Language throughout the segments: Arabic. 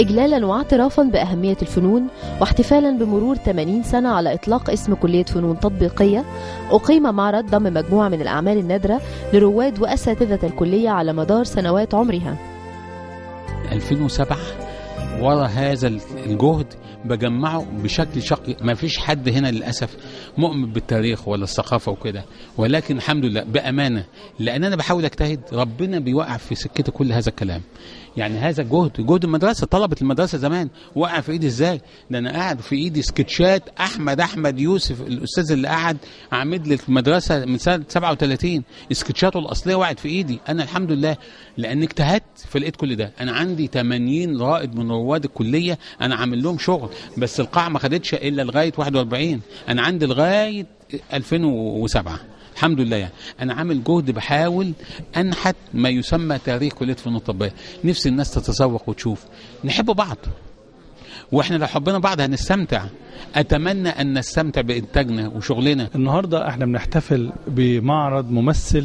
إجلالا واعترافا بأهمية الفنون واحتفالا بمرور 80 سنة على إطلاق اسم كلية فنون تطبيقية، أقيم معرض ضم مجموعة من الأعمال النادرة لرواد وأساتذة الكلية على مدار سنوات عمرها. 2007 ورا هذا الجهد بجمعه بشكل شقي. ما فيش حد هنا للأسف مؤمن بالتاريخ ولا الثقافة وكده، ولكن الحمد لله بأمانة، لأن أنا بحاول أجتهد ربنا بيوقع في سكتي كل هذا الكلام. يعني هذا جهد المدرسة، طلبة المدرسة زمان وقع في إيدي إزاي؟ ده أنا قاعد في إيدي سكتشات أحمد يوسف الأستاذ اللي قاعد عامد لي المدرسة من سنة 37، سكتشاته الأصلية وقعت في إيدي أنا الحمد لله، لأن اجتهدت فلقيت كل ده. أنا عندي 80 رائد من رواد الكلية أنا عامل لهم شغل، بس القاعة ما خدتش إلا لغاية 41. أنا عندي لغاية 2007 الحمد لله. يعني أنا عامل جهد بحاول أنحت ما يسمى تاريخ كلية فنون تطبيقية. نفسي الناس تتذوق وتشوف، نحب بعض، واحنا لو حبينا بعض هنستمتع. اتمنى ان نستمتع بانتاجنا وشغلنا. النهارده احنا بنحتفل بمعرض ممثل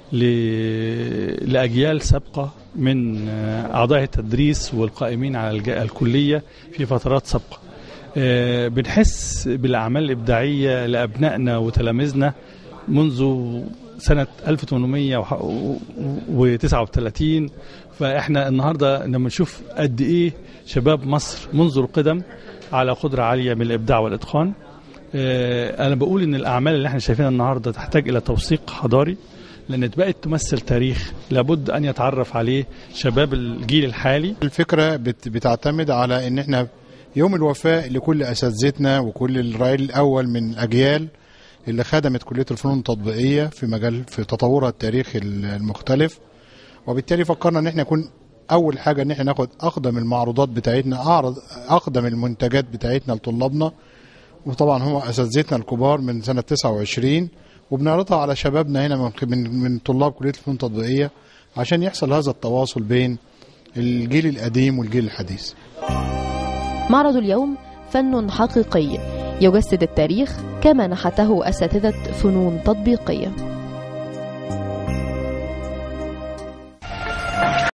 لاجيال سابقه من اعضاء التدريس والقائمين على الكليه في فترات سابقه. بنحس بالاعمال الابداعيه لابنائنا وتلاميذنا منذ سنة 1839. فإحنا النهاردة لما نشوف قد إيه شباب مصر منذ القدم على قدرة عالية من الإبداع والإتقان. أنا بقول إن الأعمال اللي إحنا شايفينها النهاردة تحتاج إلى توثيق حضاري، لأن بقت تمثل تاريخ لابد أن يتعرف عليه شباب الجيل الحالي. الفكرة بتعتمد على إن إحنا يوم الوفاء لكل أساتذتنا وكل الرأي الأول من الأجيال اللي خدمت كلية الفنون التطبيقية في تطورها التاريخي المختلف. وبالتالي فكرنا ان احنا نكون اول حاجة ان احنا ناخد اقدم المعروضات بتاعتنا، اعرض اقدم المنتجات بتاعتنا لطلابنا، وطبعا هم اساتذتنا الكبار من سنة 29، وبنعرضها على شبابنا هنا من طلاب كلية الفنون التطبيقية عشان يحصل هذا التواصل بين الجيل القديم والجيل الحديث. معرض اليوم فن حقيقي يجسد التاريخ كما نحته أساتذة فنون تطبيقية.